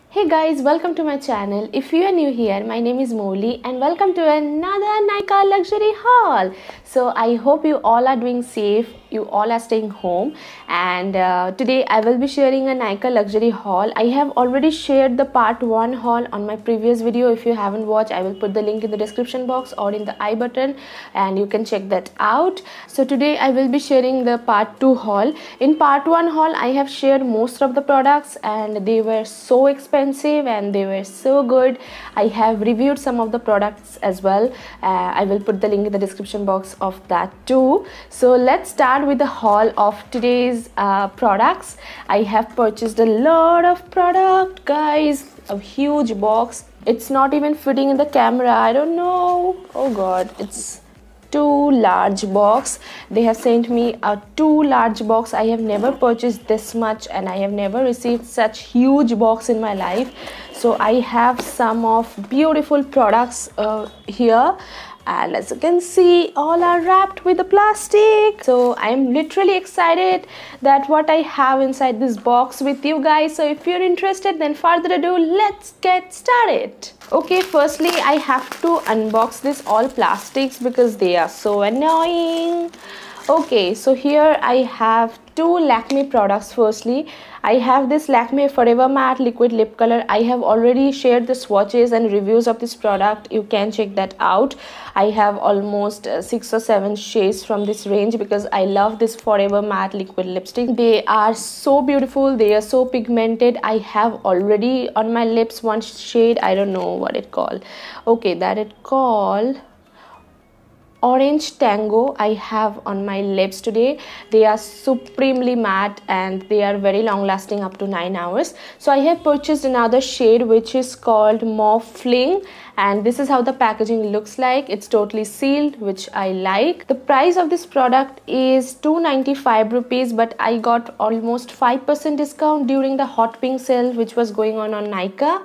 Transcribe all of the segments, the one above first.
Hey guys, welcome to my channel. If you are new here, my name is Molly and welcome to another Nykaa luxury haul. So I hope you all are doing safe, you all are staying home, and today I will be sharing a Nykaa luxury haul. I have already shared the part 1 haul on my previous video. If you haven't watched, I will put the link in the description box or in the I button and you can check that out. So today I will be sharing the part 2 haul. In part 1 haul, I have shared most of the products and they were so expensive and they were so good. I have reviewed some of the products as well. I will put the link in the description box of that too. So let's start with the haul of today's products. I have purchased a lot of product, guys, a huge box. It's not even fitting in the camera. I don't know. Oh god, it's too large box. They have sent me a too large box. I have never purchased this much and I have never received such huge box in my life. So I have some of beautiful products here, and as you can see, all are wrapped with the plastic. So I am literally excited that what I have inside this box with you guys. So if you're interested, then further ado, let's get started. Okay, firstly I have to unbox this all plastics because they are so annoying. Okay, so here I have two Lakme products. Firstly, I have this Lakme Forever Matte Liquid Lip Color. I have already shared the swatches and reviews of this product. You can check that out. I have almost 6 or 7 shades from this range because I love this Forever Matte Liquid Lipstick. They are so beautiful. They are so pigmented. I have already on my lips one shade. I don't know what it called. Okay, that it called Orange Tango. I have on my lips today. They are supremely matte and they are very long lasting, up to 9 hours. So I have purchased another shade which is called Mauve Fling, and this is how the packaging looks like. It's totally sealed, which I like. The price of this product is 295 rupees, but I got almost 5% discount during the Hot Pink sale which was going on Nykaa.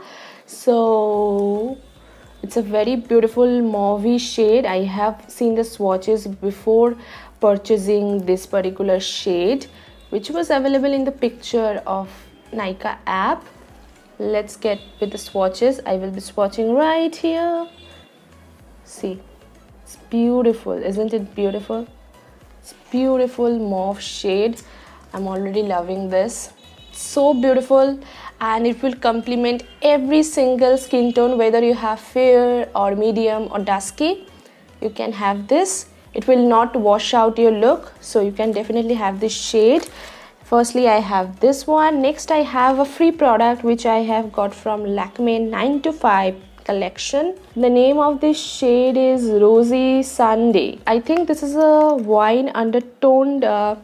So it's a very beautiful mauve shade. I have seen the swatches before purchasing this particular shade, which was available in the picture of Nykaa app. Let's get with the swatches. I will be swatching right here. See, it's beautiful. Isn't it beautiful? It's beautiful mauve shade. I'm already loving this. So beautiful, and it will complement every single skin tone, whether you have fair or medium or dusky. You can have this. It will not wash out your look, so you can definitely have this shade. Firstly, I have this one. Next, I have a free product which I have got from Lakme 9 to 5 collection. The name of this shade is Rosy Sunday. I think this is a wine undertoned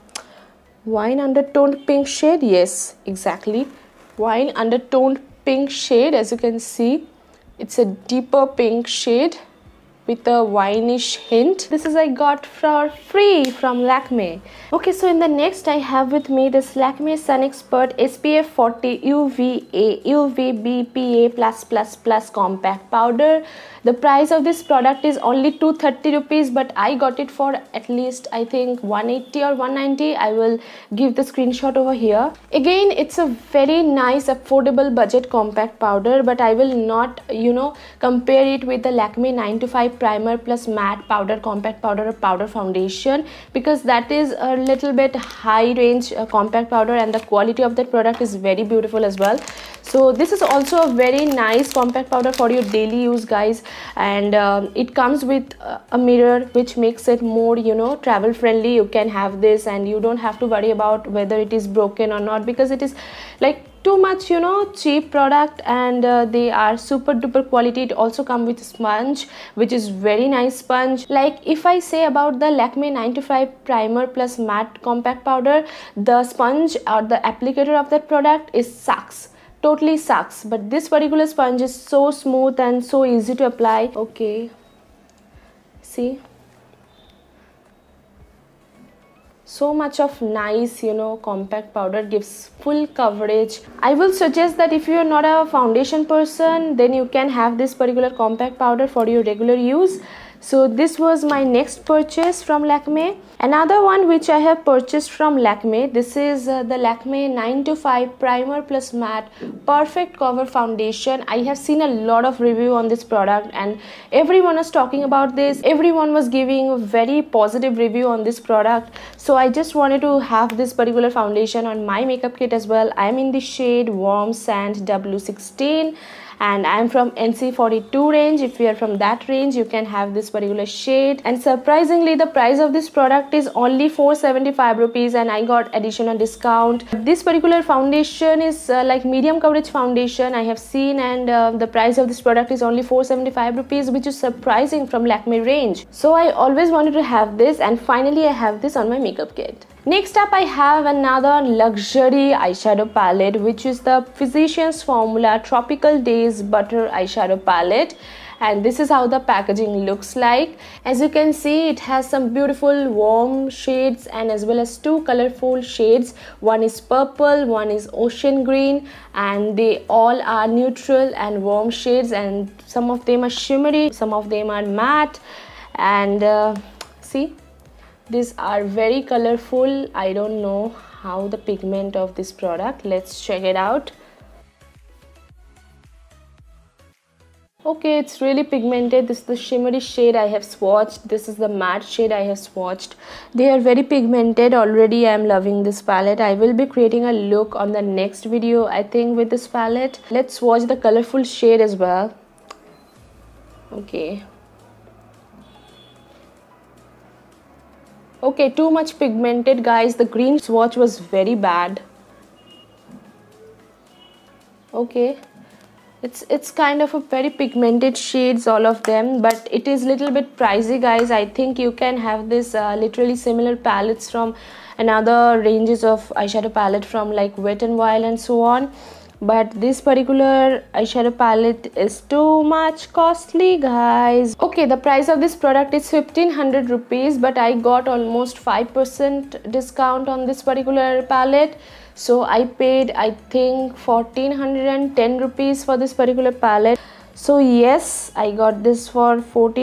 pink shade. Yes, exactly, wine undertoned pink shade. As you can see, it's a deeper pink shade with a wineish hint. This is I got for free from Lakme. Okay, so in the next I have with me this Lakme Sun Expert SPF 40 UVA UVB PA+++ compact powder. The price of this product is only 230 rupees, but I got it for at least I think 180 or 190. I will give the screenshot over here. Again, it's a very nice affordable budget compact powder, but I will not compare it with the Lakme 9 to 5 primer plus matte powder compact powder or powder foundation, because that is a little bit high range compact powder and the quality of that product is very beautiful as well. So this is also a very nice compact powder for your daily use, guys, and it comes with a mirror which makes it more travel friendly. You can have this and you don't have to worry about whether it is broken or not, because it is like too much cheap product, and they are super duper quality. It also comes with sponge, which is very nice sponge. Like if I say about the Lakme 9 to 5 primer plus matte compact powder, the sponge or the applicator of that product is sucks, totally sucks, but this particular sponge is so smooth and so easy to apply. Okay, see, so much of nice compact powder, gives full coverage. I will suggest that if you are not a foundation person, then you can have this particular compact powder for your regular use. So this was my next purchase from Lakme. Another one which I have purchased from Lakme, this is the Lakme 925 Primer Plus Matte Perfect Cover Foundation. I have seen a lot of review on this product and everyone was talking about this. Everyone was giving a very positive review on this product. So I just wanted to have this particular foundation on my makeup kit as well. I am in the shade Warm Sand W16. And I am from NC42 range. If you are from that range, you can have this particular shade. And surprisingly, the price of this product is only 475 rupees and I got additional discount. This particular foundation is like medium coverage foundation I have seen, and the price of this product is only 475 rupees, which is surprising from Lakme range. So I always wanted to have this, and finally I have this on my makeup kit. Next up, I have another luxury eyeshadow palette, which is the Physicians Formula Tropical Days Butter Eyeshadow Palette. And this is how the packaging looks like. As you can see, it has some beautiful warm shades and as well as two colorful shades. One is purple, one is ocean green, and they all are neutral and warm shades, and some of them are shimmery, some of them are matte. And see, these are very colorful. I don't know how the pigment of this product. Let's check it out. Okay, it's really pigmented. This is the shimmery shade I have swatched. This is the matte shade I have swatched. They are very pigmented. Already I am loving this palette. I will be creating a look on the next video, I think, with this palette. Let's swatch the colorful shade as well. Okay, too much pigmented, guys. The green swatch was very bad. Okay, it's kind of a very pigmented shades, all of them, but it is little bit pricey, guys. I think you can have this literally similar palettes from another ranges of eyeshadow palette from like Wet n Wild and so on. But this particular eyeshadow palette is too much costly, guys. Okay, the price of this product is 1500 rupees, but I got almost 5% discount on this particular palette. So I paid, I think, 1410 rupees for this particular palette. So yes, I got this for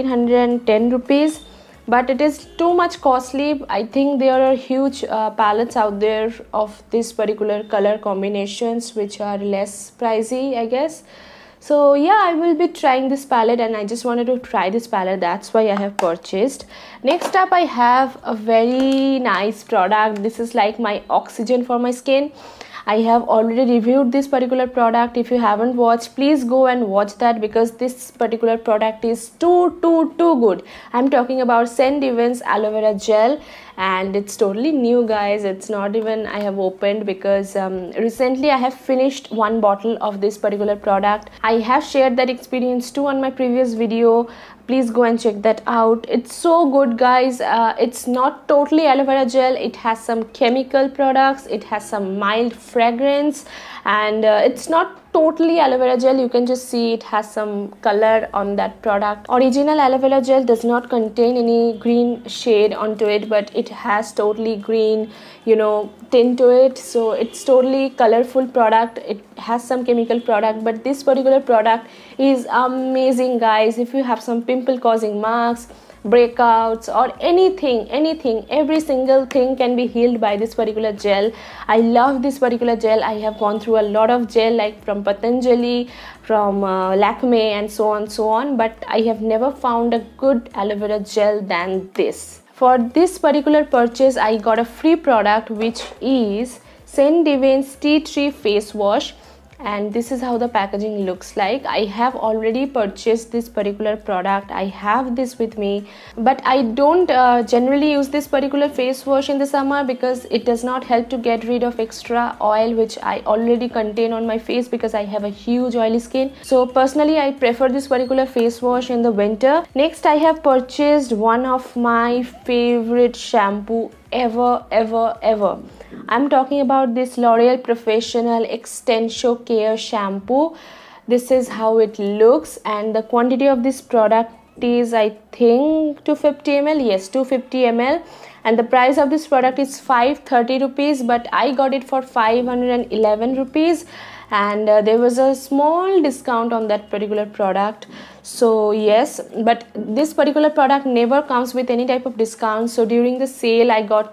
1410 rupees. But it is too much costly. I think there are huge palettes out there of this particular color combinations which are less pricey, I guess. So yeah, I will be trying this palette and I just wanted to try this palette. That's why I have purchased. Next up, I have a very nice product. This is like my oxygen for my skin. I have already reviewed this particular product. If you haven't watched, please go and watch that, because this particular product is too good. I'm talking about St. Evans aloe vera gel, and it's totally new, guys. It's not even I have opened, because recently I have finished one bottle of this particular product. I have shared that experience too on my previous video. Please go and check that out. It's so good, guys. It's not totally aloe vera gel. It has some chemical products. It has some mild fragrance, and it's not totally aloe vera gel. You can just see it has some color on that product. Original aloe vera gel does not contain any green shade onto it, but it has totally green, tint to it. So it's totally colorful product. It has some chemical product, but this particular product is amazing, guys. If you have some pimple causing marks, breakouts, or anything, every single thing can be healed by this particular gel. I love this particular gel. I have gone through a lot of gel, like from Patanjali, from Lakme, and so on, but I have never found a good aloe vera gel than this. For this particular purchase, I got a free product, which is St. Evans Tea Tree Face Wash. And this is how the packaging looks like. I have already purchased this particular product. I have this with me, but I don't generally use this particular face wash in the summer, because it does not help to get rid of extra oil which I already contain on my face, because I have a huge oily skin. So personally, I prefer this particular face wash in the winter. Next, I have purchased one of my favorite shampoo ever. I'm talking about this L'Oreal Professional Extension Care shampoo. This is how it looks, and the quantity of this product is, I think, 250 ml. Yes, 250 ml. And the price of this product is 530 rupees, but I got it for 511 rupees, and there was a small discount on that particular product. So yes, but this particular product never comes with any type of discount. So during the sale I got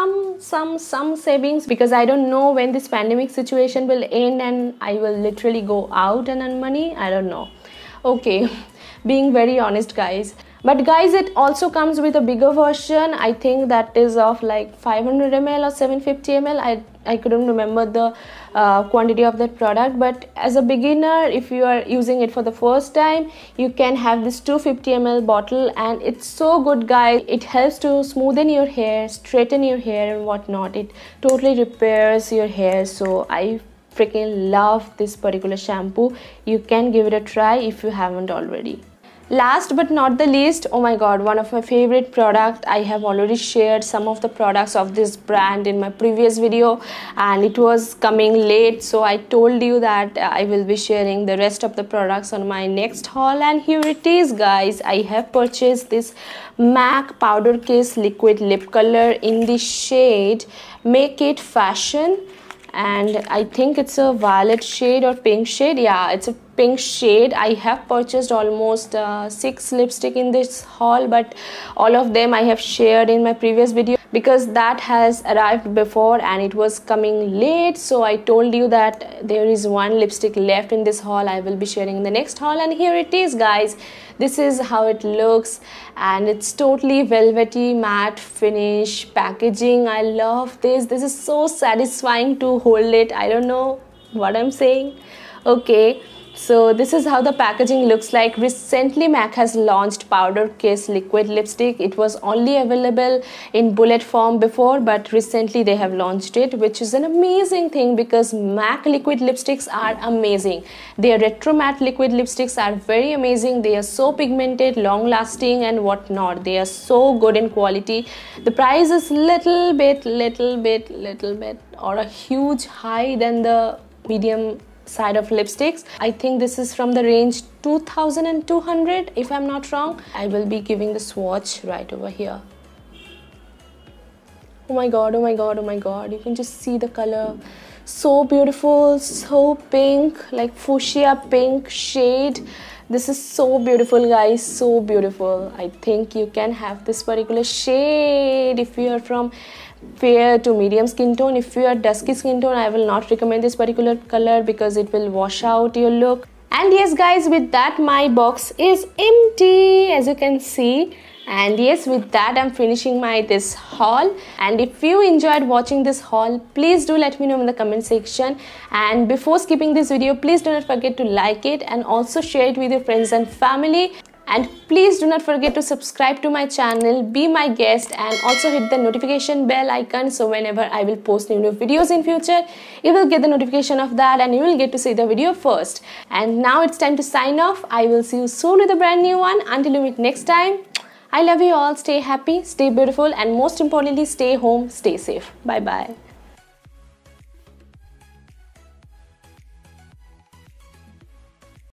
some savings, because I don't know when this pandemic situation will end and I will literally go out and earn money. I don't know. Okay, being very honest, guys. But guys, it also comes with a bigger version. I think that is of like 500 ml or 750 ml. I couldn't remember the quantity of that product, but as a beginner, if you are using it for the first time, you can have this 250 ml bottle, and it's so good, guys. It helps to smoothen your hair, straighten your hair and whatnot. It totally repairs your hair. So I freaking love this particular shampoo. You can give it a try if you haven't already. Last but not the least, oh my god, one of my favorite product. I have already shared some of the products of this brand in my previous video, and it was coming late, so I told you that I will be sharing the rest of the products on my next haul. And here it is, guys. I have purchased this MAC powder case liquid lip color in the shade Make It Fashion, and I think it's a violet shade or pink shade. Yeah, it's a pink shade. I have purchased almost 6 lipstick in this haul, but all of them I have shared in my previous video because that has arrived before and it was coming late. So I told you that there is one lipstick left in this haul. I will be sharing in the next haul, and here it is, guys. This is how it looks, and it's totally velvety matte finish packaging. I love this. This is so satisfying to hold it. I don't know what I'm saying. Okay, so this is how the packaging looks like. Recently MAC has launched powder case liquid lipstick. It was only available in bullet form before, but recently they have launched it, which is an amazing thing because MAC liquid lipsticks are amazing. Their retro matte liquid lipsticks are very amazing. They are so pigmented, long lasting and whatnot. They are so good in quality. The price is little bit or a huge high than the medium side of lipsticks. I think this is from the range 2200 if I'm not wrong. I will be giving the swatch right over here. Oh my god, oh my god, oh my god, you can just see the color. So beautiful, so pink, like fuchsia pink shade. This is so beautiful, guys, so beautiful. I think you can have this particular shade if you are from fair to medium skin tone. If you are dusky skin tone, I will not recommend this particular color because it will wash out your look. And yes, guys, with that my box is empty, as you can see. And yes, with that I'm finishing my this haul. And if you enjoyed watching this haul, please do let me know in the comment section. And before skipping this video, please do not forget to like it and also share it with your friends and family. And please do not forget to subscribe to my channel, be my guest, and also hit the notification bell icon, so whenever I will post new videos in future, you will get the notification of that and you will get to see the video first. And now it's time to sign off. I will see you soon with a brand new one. Until we meet next time, I love you all. Stay happy, stay beautiful, and most importantly, stay home, stay safe. Bye bye.